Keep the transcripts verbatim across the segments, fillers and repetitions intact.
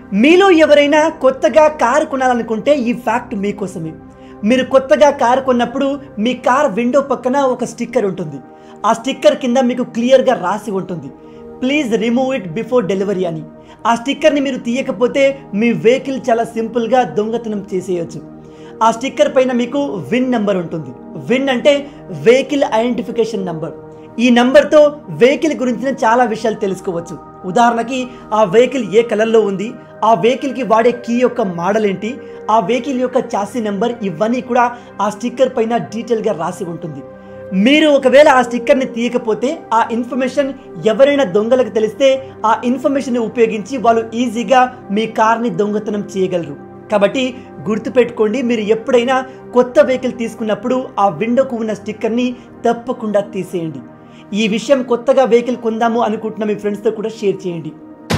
మీలో ఎవరైనా కొత్తగా కారు కొనాలనుకుంటే ఈ ఫ్యాక్ట్ మీకోసమే. మీరు కొత్తగా కారు కొన్నప్పుడు మీ కార్ విండో పక్కన ఒక స్టిక్కర్ ఉంటుంది. ఆ స్టిక్కర్ కింద మీకు క్లియర్గా రాసి ఉంటుంది, please remove it before delivery అని. ఆ స్టిక్కర్ని మీరు తీయకపోతే మీ వెహికల్ చాలా సింపుల్గా దొంగతనం చేసేయచ్చు. ఆ స్టిక్కర్ పైన మీకు విన్ నెంబర్ ఉంటుంది. విన్ అంటే వెహికల్ ఐడెంటిఫికేషన్ నంబర్. ఈ నంబర్తో వెహికల్ గురించిన చాలా విషయాలు తెలుసుకోవచ్చు. ఉదాహరణకి ఆ వెహికల్ ఏ కలర్లో ఉంది, ఆ వెహికల్కి వాడే కీ యొక్క మోడల్ ఏంటి, ఆ వెహికల్ యొక్క చాసీ నెంబర్, ఇవన్నీ కూడా ఆ స్టిక్కర్ పైన డీటెయిల్గా రాసి ఉంటుంది. మీరు ఒకవేళ ఆ స్టిక్కర్ని తీయకపోతే ఆ ఇన్ఫర్మేషన్ ఎవరైనా దొంగలకు తెలిస్తే ఆ ఇన్ఫర్మేషన్ ఉపయోగించి వాళ్ళు ఈజీగా మీ కార్ని దొంగతనం చేయగలరు. కాబట్టి గుర్తుపెట్టుకోండి, మీరు ఎప్పుడైనా కొత్త వెహికల్ తీసుకున్నప్పుడు ఆ విండోకు ఉన్న స్టిక్కర్ని తప్పకుండా తీసేయండి. ఈ విషయం కొత్తగా వెహికల్ కొందాము అనుకుంటున్న మీ ఫ్రెండ్స్తో కూడా షేర్ చేయండి.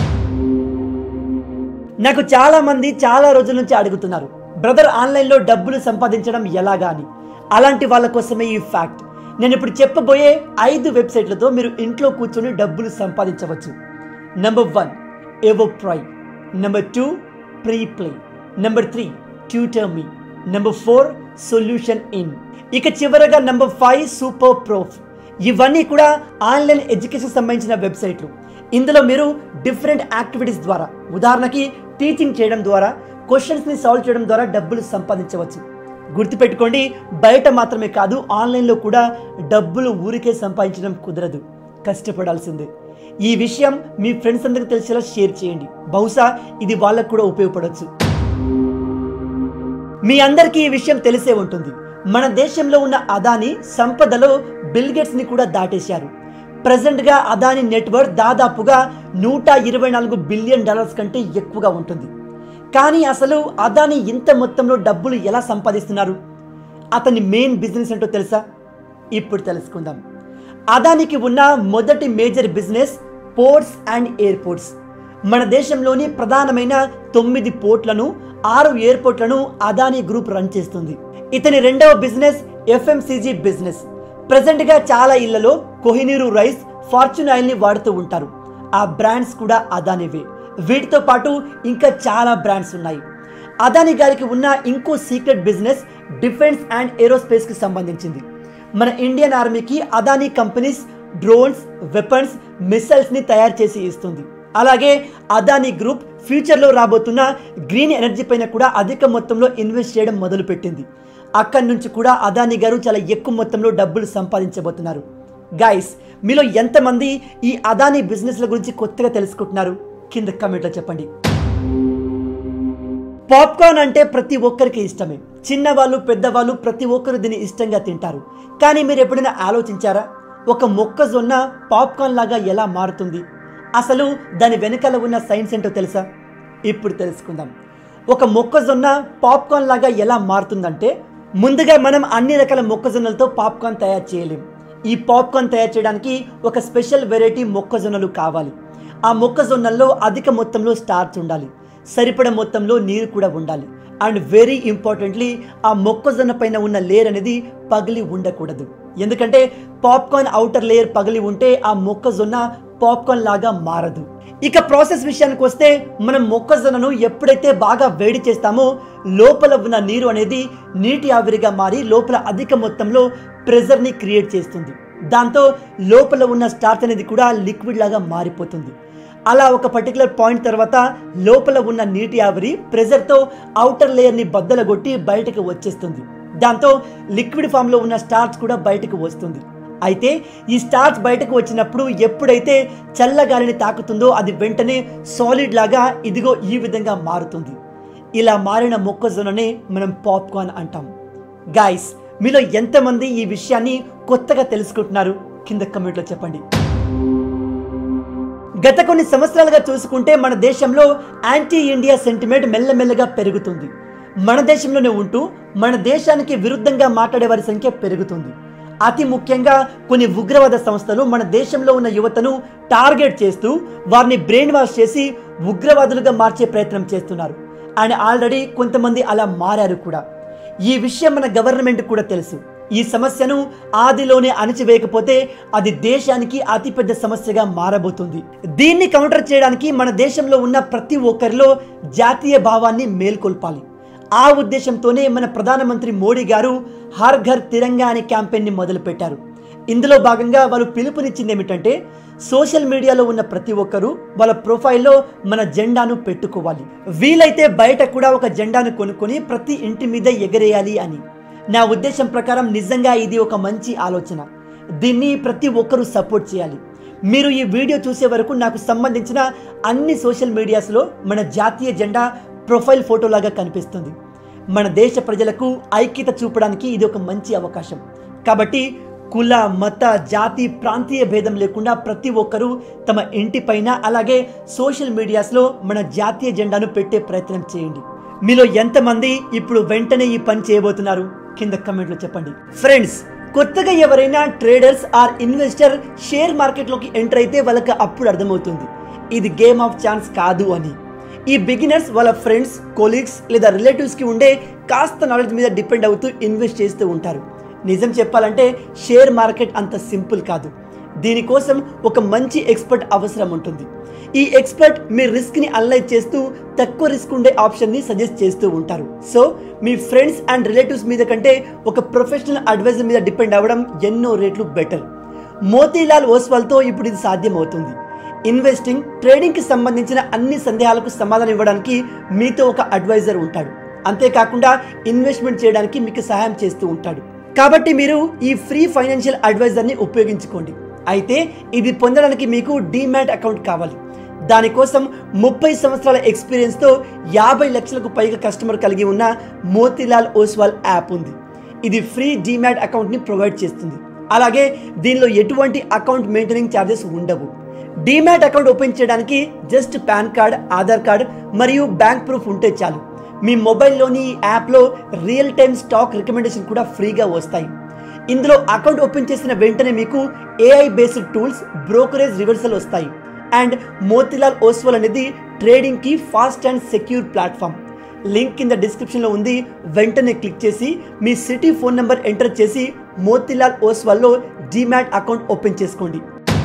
నాకు చాలా మంది చాలా రోజుల నుంచి అడుగుతున్నారు, బ్రదర్ ఆన్లైన్లో డబ్బులు సంపాదించడం ఎలాగా అని. అలాంటి వాళ్ళ కోసమే ఈ ఫ్యాక్ట్. నేను ఇప్పుడు చెప్పబోయే ఐదు వెబ్సైట్లతో మీరు ఇంట్లో కూర్చొని డబ్బులు సంపాదించవచ్చు. Number one EvoPrime, number two PrePlay, number three Tutor Me, number four Solution In, ఇక చివరగా నెంబర్ ఫైవ్ సూపర్ ప్రూఫ్. ఇవన్నీ కూడా ఆన్లైన్ ఎడ్యుకేషన్ సంబంధించిన వెబ్సైట్లు. ఇందులో మీరు డిఫరెంట్ యాక్టివిటీస్ ద్వారా, ఉదాహరణకి టీచింగ్ చేయడం ద్వారా, క్వశ్చన్స్ని సాల్వ్ చేయడం ద్వారా డబ్బులు సంపాదించవచ్చు. గుర్తుపెట్టుకోండి, బయట మాత్రమే కాదు ఆన్లైన్లో కూడా డబ్బులు ఊరికే సంపాదించడం కుదరదు, కష్టపడాల్సిందే. ఈ విషయం మీ ఫ్రెండ్స్ అందరికి తెలిసేలా షేర్ చేయండి. బహుశా ఇది వాళ్ళకు కూడా ఉపయోగపడవచ్చు. మీ అందరికీ ఈ విషయం తెలిసే ఉంటుంది, మన దేశంలో ఉన్న అదానీ సంపదలో బిల్ గేట్స్ని కూడా దాటేశారు. ప్రజెంట్గా అదానీ నెట్వర్క్ దాదాపుగా నూట ఇరవై నాలుగు బిలియన్ డాలర్స్ కంటే ఎక్కువగా ఉంటుంది. కానీ అసలు అదానీ ఇంత మొత్తంలో డబ్బులు ఎలా సంపాదిస్తున్నారు? అతని మెయిన్ బిజినెస్ ఏంటో తెలుసా? ఇప్పుడు తెలుసుకుందాం. అదానికి ఉన్న మొదటి major business ports and airports. మన దేశంలోని ప్రధానమైన తొమ్మిది పోర్ట్లను, ఆరు ఎయిర్పోర్ట్లను అదానీ గ్రూప్ రన్ చేస్తుంది. ఇతని రెండవ బిజినెస్ ఎఫ్ఎంసీజీ బిజినెస్. ప్రజెంట్గా చాలా ఇళ్లలో కోహినూరు రైస్, ఫార్చ్యూన్ ఆయిల్ని వాడుతూ ఉంటారు. ఆ బ్రాండ్స్ కూడా అదానివే. వీటితో పాటు ఇంకా చాలా బ్రాండ్స్ ఉన్నాయి. అదానీ గారికి ఉన్న ఇంకో సీక్రెట్ బిజినెస్ డిఫెన్స్ అండ్ ఏరోస్పేస్కి సంబంధించింది. మన ఇండియన్ ఆర్మీకి అదానీ కంపెనీస్ డ్రోన్స్, వెపన్స్, మిసైల్స్ని తయారు చేసి ఇస్తుంది. అలాగే అదానీ గ్రూప్ ఫ్యూచర్లో రాబోతున్న గ్రీన్ ఎనర్జీ పైన కూడా అధిక మొత్తంలో ఇన్వెస్ట్ చేయడం మొదలుపెట్టింది. అక్కడి నుంచి కూడా అదానీ గారు చాలా ఎక్కువ మొత్తంలో డబ్బులు సంపాదించబోతున్నారు. గైస్, మీలో ఎంతమంది ఈ అదానీ బిజినెస్ల గురించి కొత్తగా తెలుసుకుంటున్నారు? కింద కమెంట్లో చెప్పండి. పాప్కార్న్ అంటే ప్రతి ఒక్కరికి ఇష్టమే. చిన్నవాళ్ళు, పెద్దవాళ్ళు ప్రతి ఒక్కరు దీన్ని ఇష్టంగా తింటారు. కానీ మీరు ఎప్పుడైనా ఆలోచించారా, ఒక మొక్కజొన్న పాప్కార్న్ లాగా ఎలా మారుతుంది? అసలు దాని వెనకాల ఉన్న సైన్స్ ఏంటో తెలుసా? ఇప్పుడు తెలుసుకుందాం. ఒక మొక్కజొన్న పాప్కార్న్ లాగా ఎలా మారుతుందంటే, ముందుగా మనం అన్ని రకాల మొక్కజొన్నలతో పాప్కార్న్ తయారు చేయలేం. ఈ పాప్కార్న్ తయారు చేయడానికి ఒక స్పెషల్ వెరైటీ మొక్కజొన్నలు కావాలి. ఆ మొక్కజొన్నల్లో అధిక మొత్తంలో స్టార్చ్ ఉండాలి, సరిపడ మొత్తంలో నీరు కూడా ఉండాలి. అండ్ వెరీ ఇంపార్టెంట్లీ, ఆ మొక్కజొన్న పైన ఉన్న లేయర్ అనేది పగిలి ఉండకూడదు. ఎందుకంటే పాప్కార్న్ అవుటర్ లేయర్ పగిలి ఉంటే ఆ మొక్కజొన్న పాప్కార్న్ లాగా మారదు. ఇక ప్రాసెస్ విషయానికి వస్తే, మనం మొక్కజొన్నను ఎప్పుడైతే బాగా వేడి చేస్తామో లోపల ఉన్న నీరు అనేది నీటి ఆవిరిగా మారి లోపల అధిక మొత్తంలో ప్రెజర్ని క్రియేట్ చేస్తుంది. దాంతో లోపల ఉన్న స్టార్చ్ అనేది కూడా లిక్విడ్ లాగా మారిపోతుంది. అలా ఒక పర్టికులర్ పాయింట్ తర్వాత లోపల ఉన్న నీటి ఆవిరి ప్రెజర్తో అవుటర్ లేయర్ని బద్దలగొట్టి బయటకు వచ్చేస్తుంది. దాంతో లిక్విడ్ ఫామ్లో ఉన్న స్టార్చ్ కూడా బయటకు వస్తుంది. అయితే ఈ స్టార్చ్ బయటకు వచ్చినప్పుడు ఎప్పుడైతే చల్లగాలిని తాకుతుందో అది వెంటనే సాలిడ్ లాగా ఇదిగో ఈ విధంగా మారుతుంది. ఇలా మారిన మొక్కజొన్ననే మనం పాప్కార్న్ అంటాం. గైస్, మీలో ఎంతమంది ఈ విషయాన్ని కొత్తగా తెలుసుకుంటున్నారు? కింద కమెంట్లో చెప్పండి. గత కొన్ని సంవత్సరాలుగా చూసుకుంటే మన దేశంలో యాంటీ ఇండియా సెంటిమెంట్ మెల్లమెల్లగా పెరుగుతుంది. మన దేశంలోనే ఉంటూ మన దేశానికి విరుద్ధంగా మాట్లాడే వారి సంఖ్య పెరుగుతుంది. అతి ముఖ్యంగా కొన్ని ఉగ్రవాద సంస్థలు మన దేశంలో ఉన్న యువతను టార్గెట్ చేస్తూ వారిని బ్రెయిన్ వాష్ చేసి ఉగ్రవాదులుగా మార్చే ప్రయత్నం చేస్తున్నారు. అండ్ ఆల్రెడీ కొంతమంది అలా మారారు కూడా. ఈ విషయం మన గవర్నమెంట్ కూడా తెలుసు. ఈ సమస్యను ఆదిలోనే అణచివేయకపోతే అది దేశానికి అతిపెద్ద సమస్యగా మారబోతుంది. దీన్ని కౌంటర్ చేయడానికి మన దేశంలో ఉన్న ప్రతి ఒక్కరిలో జాతీయ భావాన్ని మేల్కొల్పాలి. ఆ ఉద్దేశంతోనే మన ప్రధానమంత్రి మోడీ గారు హర్ ఘర్ తిరంగా అనే క్యాంపెయిన్ని మొదలుపెట్టారు. ఇందులో భాగంగా వాళ్ళు పిలుపునిచ్చింది ఏమిటంటే సోషల్ మీడియాలో ఉన్న ప్రతి ఒక్కరూ వాళ్ళ ప్రొఫైల్లో మన జెండాను పెట్టుకోవాలి, వీలైతే బయట కూడా ఒక జెండాను కొనుక్కొని ప్రతి ఇంటి మీద ఎగరేయాలి అని. నా ఉద్దేశం ప్రకారం నిజంగా ఇది ఒక మంచి ఆలోచన. దీన్ని ప్రతి ఒక్కరూ సపోర్ట్ చేయాలి. మీరు ఈ వీడియో చూసే వరకు నాకు సంబంధించిన అన్ని సోషల్ మీడియాస్లో మన జాతీయ జెండా ప్రొఫైల్ ఫోటోలాగా కనిపిస్తుంది. మన దేశ ప్రజలకు ఐక్యత చూపడానికి ఇది ఒక మంచి అవకాశం. కాబట్టి కుల, మత, జాతి, ప్రాంతీయ భేదం లేకుండా ప్రతి ఒక్కరూ తమ ఇంటిపైన అలాగే సోషల్ మీడియాస్లో మన జాతీయ జెండాను పెట్టే ప్రయత్నం చేయండి. మీలో ఎంతమంది ఇప్పుడు వెంటనే ఈ పని చేయబోతున్నారు కింద కమెంట్లో చెప్పండి. ఫ్రెండ్స్, కొత్తగా ఎవరైనా ట్రేడర్స్ ఆర్ ఇన్వెస్టర్ షేర్ మార్కెట్లోకి ఎంటర్ అయితే వాళ్ళకి అప్పుడు అర్థమవుతుంది ఇది గేమ్ ఆఫ్ ఛాన్స్ కాదు అని. ఈ బిగినర్స్ వాళ్ళ ఫ్రెండ్స్, కొలీగ్స్ లేదా రిలేటివ్స్కి ఉండే కాస్త నాలెడ్జ్ మీద డిపెండ్ అవుతూ ఇన్వెస్ట్ చేస్తూ ఉంటారు. నిజం చెప్పాలంటే షేర్ మార్కెట్ అంత సింపుల్ కాదు. దీనికోసం ఒక మంచి ఎక్స్పర్ట్ అవసరం ఉంటుంది. ఈ ఎక్స్పర్ట్ మీ రిస్క్ని అనలైజ్ చేస్తూ తక్కువ రిస్క్ ఉండే ఆప్షన్ని సజెస్ట్ చేస్తూ ఉంటారు. సో మీ ఫ్రెండ్స్ అండ్ రిలేటివ్స్ మీద కంటే ఒక ప్రొఫెషనల్ అడ్వైజర్ మీద డిపెండ్ అవ్వడం ఎన్నో రేట్లు బెటర్. మోతీలాల్ ఓస్వాల్తో ఇప్పుడు ఇది సాధ్యం అవుతుంది. ఇన్వెస్టింగ్, ట్రేడింగ్కి సంబంధించిన అన్ని సందేహాలకు సమాధానం ఇవ్వడానికి మీతో ఒక అడ్వైజర్ ఉంటాడు. అంతేకాకుండా ఇన్వెస్ట్మెంట్ చేయడానికి మీకు సహాయం చేస్తూ ఉంటాడు. కాబట్టి మీరు ఈ ఫ్రీ ఫైనాన్షియల్ అడ్వైజర్ని ఉపయోగించుకోండి. అయితే ఇది పొందడానికి మీకు డీమ్యాట్ అకౌంట్ కావాలి. దానికోసం ముప్పై సంవత్సరాల ఎక్స్పీరియన్స్తో యాభై లక్షలకు పైగా కస్టమర్ కలిగి ఉన్న మోతీలాల్ ఓస్వాల్ యాప్ ఉంది. ఇది ఫ్రీ డీమ్యాట్ అకౌంట్ని ప్రొవైడ్ చేస్తుంది. అలాగే దీనిలో ఎటువంటి అకౌంట్ మెయింటెనింగ్ ఛార్జెస్ ఉండవు. డీమ్యాట్ అకౌంట్ ఓపెన్ చేయడానికి just PAN card, Aadhaar card మరియు బ్యాంక్ ప్రూఫ్ ఉంటే చాలు. మీ మొబైల్లోని ఈ యాప్లో రియల్ టైమ్ స్టాక్ రికమెండేషన్ కూడా ఫ్రీగా వస్తాయి. ఇందులో అకౌంట్ ఓపెన్ చేసిన వెంటనే మీకు AI based tools, brokerage reversal వస్తాయి. అండ్ మోతీలాల్ ఓస్వాల్ అనేది ట్రేడింగ్కి fast and secure platform. Link కింద డిస్క్రిప్షన్లో ఉంది. వెంటనే క్లిక్ చేసి మీ సిటీ ఫోన్ నెంబర్ ఎంటర్ చేసి మోతీలాల్ ఓస్వాల్లో డీమ్యాట్ అకౌంట్ ఓపెన్ చేసుకోండి.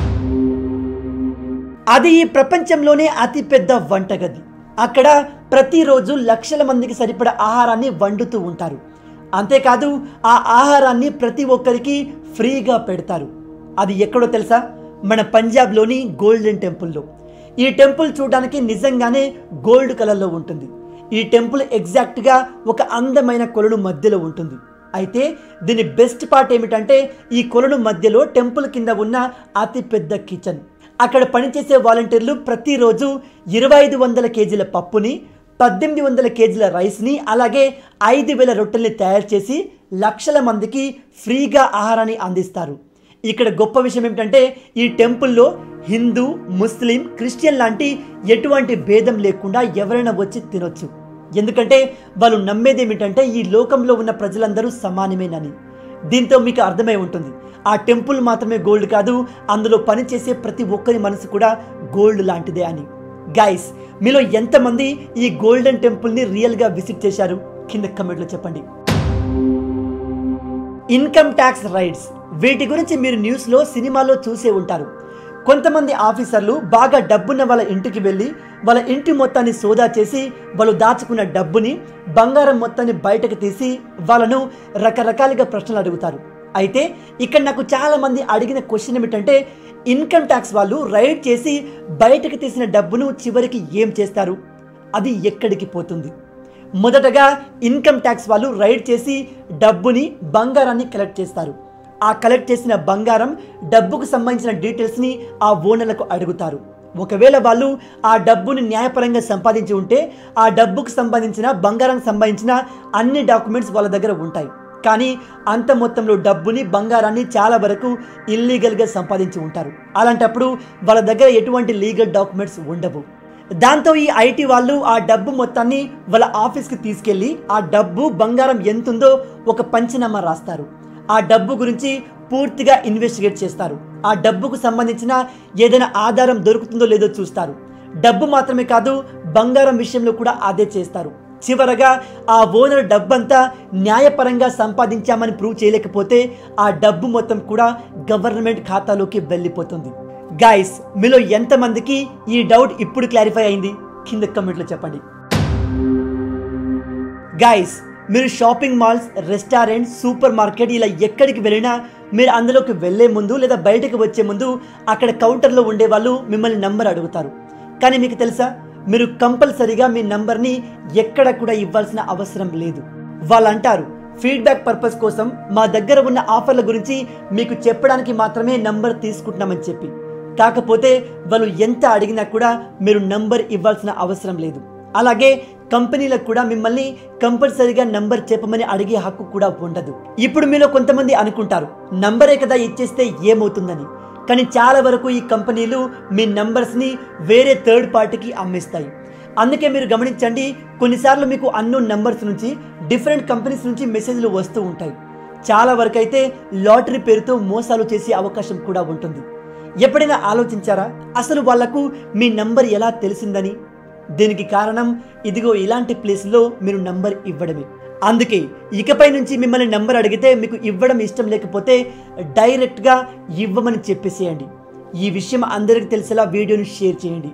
అది ఈ ప్రపంచంలోనే అతిపెద్ద వంటగది. అక్కడ ప్రతిరోజు లక్షల మందికి సరిపడా ఆహారాన్ని వండుతూ ఉంటారు. అంతేకాదు ఆ ఆహారాన్ని ప్రతి ఒక్కరికి ఫ్రీగా పెడతారు. అది ఎక్కడో తెలుసా? మన పంజాబ్లోని గోల్డెన్ టెంపుల్లో. ఈ టెంపుల్ చూడడానికి నిజంగానే గోల్డ్ కలర్లో ఉంటుంది. ఈ టెంపుల్ ఎగ్జాక్ట్గా ఒక అందమైన కొలను మధ్యలో ఉంటుంది. అయితే దీని బెస్ట్ పార్ట్ ఏమిటంటే ఈ కొలను మధ్యలో టెంపుల్ కింద ఉన్న అతిపెద్ద కిచెన్. అక్కడ పనిచేసే వాలంటీర్లు ప్రతిరోజు ఇరవై ఐదు వందల కేజీల పప్పుని, పద్దెనిమిది వందల కేజీల రైస్ని అలాగే ఐదు వేల రొట్టెల్ని తయారు చేసి లక్షల మందికి ఫ్రీగా ఆహారాన్ని అందిస్తారు. ఇక్కడ గొప్ప విషయం ఏమిటంటే ఈ టెంపుల్లో హిందూ, ముస్లిం, క్రిస్టియన్ లాంటి ఎటువంటి భేదం లేకుండా ఎవరైనా వచ్చి తినొచ్చు. ఎందుకంటే వాళ్ళు నమ్మేది ఏమిటంటే ఈ లోకంలో ఉన్న ప్రజలందరూ సమానమేనని. దీంతో మీకు అర్థమై ఉంటుంది ఆ టెంపుల్ మాత్రమే గోల్డ్ కాదు, అందులో పనిచేసే ప్రతి ఒక్కరి మనసు కూడా గోల్డ్ లాంటిదే అని. గైస్, మీలో ఎంతమంది ఈ గోల్డెన్ టెంపుల్ని రియల్గా విజిట్ చేశారు కింద కమెంట్లో చెప్పండి. ఇన్కమ్ ట్యాక్స్ రైడ్స్, వీటి గురించి మీరు న్యూస్లో, సినిమాలో చూసే ఉంటారు. కొంతమంది ఆఫీసర్లు బాగా డబ్బున్న వాళ్ళ ఇంటికి వెళ్ళి వాళ్ళ ఇంటి మొత్తాన్ని సోదా చేసి వాళ్ళు దాచుకున్న డబ్బుని, బంగారం మొత్తాన్ని బయటకు తీసి వాళ్ళను రకరకాలుగా ప్రశ్నలు అడుగుతారు. అయితే ఇక్కడ నాకు చాలా మంది అడిగిన క్వశ్చన్ ఏమిటంటే ఇన్కమ్ ట్యాక్స్ వాళ్ళు రైడ్ చేసి బయటకు తీసిన డబ్బును చివరికి ఏం చేస్తారు, అది ఎక్కడికి పోతుంది? మొదటగా ఇన్కమ్ ట్యాక్స్ వాళ్ళు రైడ్ చేసి డబ్బుని, బంగారాన్ని కలెక్ట్ చేస్తారు. ఆ కలెక్ట్ చేసిన బంగారం, డబ్బుకు సంబంధించిన డీటెయిల్స్ని ఆ ఓనర్లకు అడుగుతారు. ఒకవేళ వాళ్ళు ఆ డబ్బుని న్యాయపరంగా సంపాదించి ఉంటే ఆ డబ్బుకు సంబంధించిన, బంగారానికి సంబంధించిన అన్ని డాక్యుమెంట్స్ వాళ్ళ దగ్గర ఉంటాయి. కానీ అంత మొత్తంలో డబ్బుని, బంగారాన్ని చాలా వరకు ఇల్లీగల్గా సంపాదించి ఉంటారు. అలాంటప్పుడు వాళ్ళ దగ్గర ఎటువంటి లీగల్ డాక్యుమెంట్స్ ఉండవు. దాంతో ఈ ఐటీ వాళ్ళు ఆ డబ్బు మొత్తాన్ని వాళ్ళ ఆఫీస్కి తీసుకెళ్ళి ఆ డబ్బు, బంగారం ఎంతుందో ఒక పంచనామా రాస్తారు. ఆ డబ్బు గురించి పూర్తిగా ఇన్వెస్టిగేట్ చేస్తారు. ఆ డబ్బుకు సంబంధించిన ఏదైనా ఆధారం దొరుకుతుందో లేదో చూస్తారు. డబ్బు మాత్రమే కాదు, బంగారం విషయంలో కూడా అదే చేస్తారు. చివరగా ఆ ఓనర్ డబ్బంతా న్యాయపరంగా సంపాదించామని ప్రూవ్ చేయలేకపోతే ఆ డబ్బు మొత్తం కూడా గవర్నమెంట్ ఖాతాలోకి వెళ్ళిపోతుంది. గైస్, మీలో ఎంతమందికి ఈ డౌట్ ఇప్పుడు క్లారిఫై అయింది? కింద కమెంట్లో చెప్పండి. గైస్, మీరు shopping malls, restaurant, super market ఇలా ఎక్కడికి వెళ్ళినా మీరు అందులోకి వెళ్ళే ముందు లేదా బయటకు వచ్చే ముందు అక్కడ కౌంటర్లో ఉండే వాళ్ళు మిమ్మల్ని నంబర్ అడుగుతారు. కానీ మీకు తెలుసా, మీరు కంపల్సరీగా మీ నంబర్ని ఎక్కడ కూడా ఇవ్వాల్సిన అవసరం లేదు. వాళ్ళు అంటారు, ఫీడ్బ్యాక్ పర్పస్ కోసం మా దగ్గర ఉన్న ఆఫర్ల గురించి మీకు చెప్పడానికి మాత్రమే నంబర్ తీసుకుంటున్నామని చెప్పి. కాకపోతే వాళ్ళు ఎంత అడిగినా కూడా మీరు నంబర్ ఇవ్వాల్సిన అవసరం లేదు. అలాగే కంపెనీలకు కూడా మిమ్మల్ని కంపల్సరీగా నంబర్ చెప్పమని అడిగే హక్కు కూడా ఉండదు. ఇప్పుడు మీలో కొంతమంది అనుకుంటారు, నంబరే కదా ఇచ్చేస్తే ఏమవుతుందని. కానీ చాలా వరకు ఈ కంపెనీలు మీ నంబర్స్ని వేరే థర్డ్ పార్టీకి అమ్మేస్తాయి. అందుకే మీరు గమనించండి, కొన్నిసార్లు మీకు అన్నోన్ నంబర్స్ నుంచి డిఫరెంట్ కంపెనీస్ నుంచి మెసేజ్లు వస్తూ ఉంటాయి. చాలా వరకు అయితే లాటరీ పేరుతో మోసాలు చేసే అవకాశం కూడా ఉంటుంది. ఎప్పుడైనా ఆలోచించారా అసలు వాళ్లకు మీ నంబర్ ఎలా తెలిసిందని? దీనికి కారణం ఇదిగో ఇలాంటి ప్లేస్లో మీరు నంబర్ ఇవ్వడమే. అందుకే ఇకపై నుంచి మిమ్మల్ని నంబర్ అడిగితే మీకు ఇవ్వడం ఇష్టం లేకపోతే డైరెక్ట్గా ఇవ్వమని చెప్పేసేయండి. ఈ విషయం అందరికీ తెలిసేలా వీడియోని షేర్ చేయండి.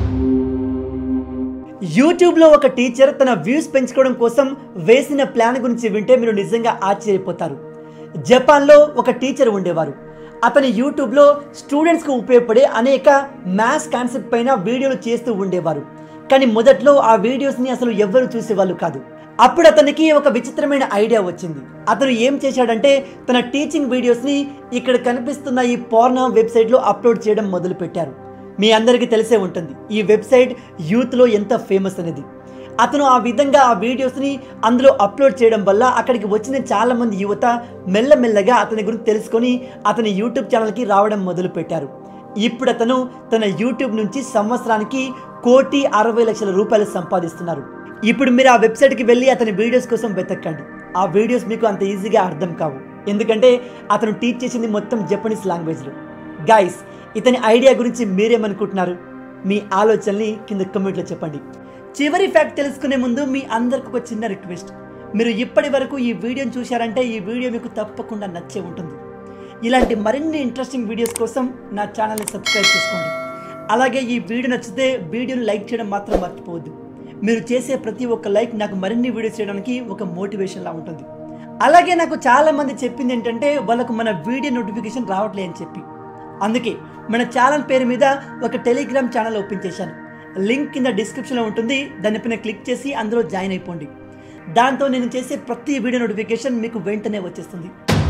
యూట్యూబ్లో ఒక టీచర్ తన వ్యూస్ పెంచుకోవడం కోసం వేసిన ప్లాన్ గురించి వింటే మీరు నిజంగా ఆశ్చర్యపోతారు. జపాన్లో ఒక టీచర్ ఉండేవారు. అతని యూట్యూబ్లో స్టూడెంట్స్కి ఉపయోగపడే అనేక మ్యాథ్స్ కాన్సెప్ట్ పైన వీడియోలు చేస్తూ ఉండేవారు. కానీ మొదట్లో ఆ వీడియోస్ని అసలు ఎవ్వరు చూసేవాళ్ళు కాదు. అప్పుడు అతనికి ఒక విచిత్రమైన ఐడియా వచ్చింది. అతను ఏం చేశాడంటే తన టీచింగ్ వీడియోస్ని ఇక్కడ కనిపిస్తున్న ఈ పోర్న్ వెబ్సైట్లో అప్లోడ్ చేయడం మొదలుపెట్టారు. మీ అందరికీ తెలిసే ఉంటుంది ఈ వెబ్సైట్ యూత్లో ఎంత ఫేమస్ అనేది. అతను ఆ విధంగా ఆ వీడియోస్ని అందులో అప్లోడ్ చేయడం వల్ల అక్కడికి వచ్చిన చాలామంది యువత మెల్లమెల్లగా అతని గురించి తెలుసుకొని అతని యూట్యూబ్ ఛానల్కి రావడం మొదలుపెట్టారు. ఇప్పుడు అతను తన యూట్యూబ్ నుంచి సంవత్సరానికి కోటి అరవై లక్షల రూపాయలు సంపాదిస్తున్నారు. ఇప్పుడు మీరు ఆ వెబ్సైట్కి వెళ్ళి అతని వీడియోస్ కోసం వెతకండి. ఆ వీడియోస్ మీకు అంత ఈజీగా అర్థం కావు, ఎందుకంటే అతను టీచ్ చేసింది మొత్తం జపనీస్ లాంగ్వేజ్లో. గైస్, ఇతని ఐడియా గురించి మీరేమనుకుంటున్నారు? మీ ఆలోచనని కింద కమెంట్లో చెప్పండి. చివరి ఫ్యాక్ట్ తెలుసుకునే ముందు మీ అందరికి ఒక చిన్న రిక్వెస్ట్. మీరు ఇప్పటి వరకు ఈ వీడియోని చూశారంటే ఈ వీడియో మీకు తప్పకుండా నచ్చే ఉంటుంది. ఇలాంటి మరిన్ని ఇంట్రెస్టింగ్ వీడియోస్ కోసం నా ఛానల్ని సబ్స్క్రైబ్ చేసుకోండి. అలాగే ఈ వీడియో నచ్చితే వీడియోని లైక్ చేయడం మాత్రం మర్చిపోవద్దు. మీరు చేసే ప్రతి ఒక్క లైక్ నాకు మరిన్ని వీడియోస్ చేయడానికి ఒక మోటివేషన్లా ఉంటుంది. అలాగే నాకు చాలామంది చెప్పింది ఏంటంటే వాళ్ళకు మన వీడియో నోటిఫికేషన్ రావట్లే అని చెప్పి. అందుకే మన ఛానల్ పేరు మీద ఒక టెలిగ్రామ్ ఛానల్ ఓపెన్ చేశాను. లింక్ కింద డిస్క్రిప్షన్లో ఉంటుంది. దానిపైన క్లిక్ చేసి అందులో జాయిన్ అయిపోండి. దాంతో నేను చేసే ప్రతి వీడియో నోటిఫికేషన్ మీకు వెంటనే వచ్చేస్తుంది.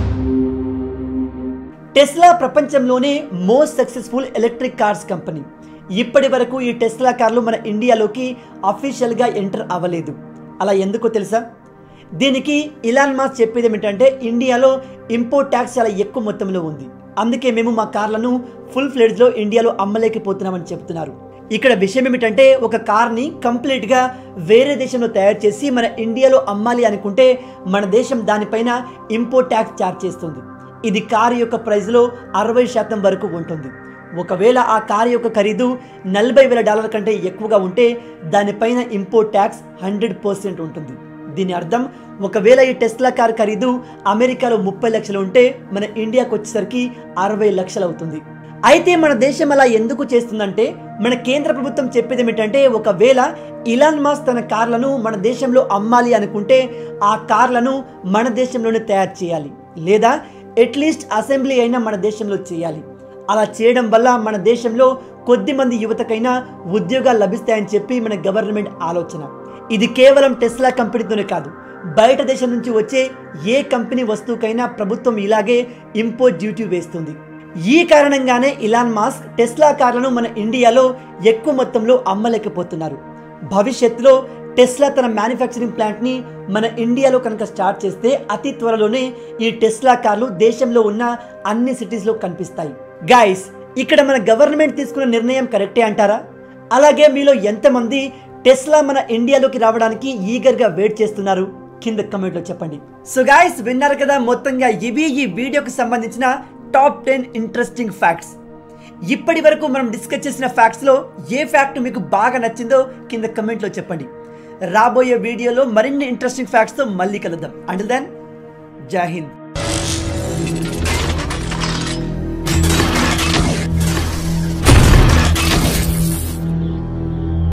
టెస్లా ప్రపంచంలోనే most successful electric cars company. ఇప్పటి వరకు ఈ టెస్లా కార్లు మన ఇండియాలోకి అఫీషియల్గా ఎంటర్ అవ్వలేదు. అలా ఎందుకో తెలుసా? దీనికి ఇలాన్ మస్క్ చెప్పేది ఏమిటంటే ఇండియాలో ఇంపోర్ట్ ట్యాక్స్ చాలా ఎక్కువ మొత్తంలో ఉంది. అందుకే మేము మా కార్లను ఫుల్ ఫ్లెడ్జ్లో ఇండియాలో అమ్మలేకపోతున్నామని చెప్తున్నారు. ఇక్కడ విషయం ఏమిటంటే ఒక కార్ని కంప్లీట్గా వేరే దేశంలో తయారు చేసి మన ఇండియాలో అమ్మాలి అనుకుంటే మన దేశం దానిపైన ఇంపోర్ట్ ట్యాక్స్ ఛార్జ్ చేస్తుంది. ఇది కారు యొక్క ప్రైస్లో అరవై శాతం వరకు ఉంటుంది. ఒకవేళ ఆ కారు యొక్క ఖరీదు నలభై వేల డాలర్ల కంటే ఎక్కువగా ఉంటే దానిపైన ఇంపోర్ట్ ట్యాక్స్ హండ్రెడ్ పర్సెంట్ ఉంటుంది. దీని అర్థం ఒకవేళ ఈ టెస్లా కార్ ఖరీదు అమెరికాలో ముప్పై లక్షలు ఉంటే మన ఇండియాకు వచ్చేసరికి అరవై లక్షలు అవుతుంది. అయితే మన దేశం అలా ఎందుకు చేస్తుందంటే మన కేంద్ర ప్రభుత్వం చెప్పేది ఏమిటంటే ఒకవేళ ఇలాన్ మస్క్ తన కార్లను మన దేశంలో అమ్మాలి అనుకుంటే ఆ కార్లను మన దేశంలోనే తయారు చేయాలి, లేదా అట్లీస్ట్ అసెంబ్లీ అయినా మన దేశంలో చేయాలి. అలా చేయడం వల్ల మన దేశంలో కొద్ది మంది యువతకైనా ఉద్యోగాలు లభిస్తాయని చెప్పి మన గవర్నమెంట్ ఆలోచన. ఇది కేవలం టెస్లా కంపెనీతోనే కాదు, బయట దేశం నుంచి వచ్చే ఏ కంపెనీ వస్తువుకైనా ప్రభుత్వం ఇలాగే ఇంపోర్ట్ డ్యూటీ వేస్తుంది. ఈ కారణంగానే ఇలాన్ మస్క్ టెస్లా కార్లను మన ఇండియాలో ఎక్కువ మొత్తంలో అమ్మలేకపోతున్నారు. భవిష్యత్తులో టెస్లా తన మ్యానుఫ్యాక్చరింగ్ ప్లాంట్ని మన ఇండియాలో కనుక స్టార్ట్ చేస్తే అతి త్వరలోనే ఈ టెస్లా కార్లు దేశంలో ఉన్న అన్ని సిటీస్లో కనిపిస్తాయి. గైస్, ఇక్కడ మన గవర్నమెంట్ తీసుకున్న నిర్ణయం కరెక్టే అంటారా? అలాగే మీలో ఎంతమంది టెస్లా మన ఇండియాలోకి రావడానికి ఈగర్గా వెయిట్ చేస్తున్నారు? కింద కమెంట్లో చెప్పండి. సో గైస్, విన్నారు కదా, మొత్తంగా ఇవి ఈ వీడియోకి సంబంధించిన టాప్ టెన్ ఇంట్రెస్టింగ్ ఫ్యాక్ట్స్. ఇప్పటి వరకు మనం డిస్కస్ చేసిన ఫ్యాక్ట్స్లో ఏ ఫ్యాక్ట్ మీకు బాగా నచ్చిందో కింద కమెంట్లో చెప్పండి. రాబోయే వీడియోలో మరిన్ని ఇంట్రెస్టింగ్ ఫ్యాక్ట్స్తో మళ్ళీ కలుద్దాం. అంటిల్ దెన్, జై హింద్.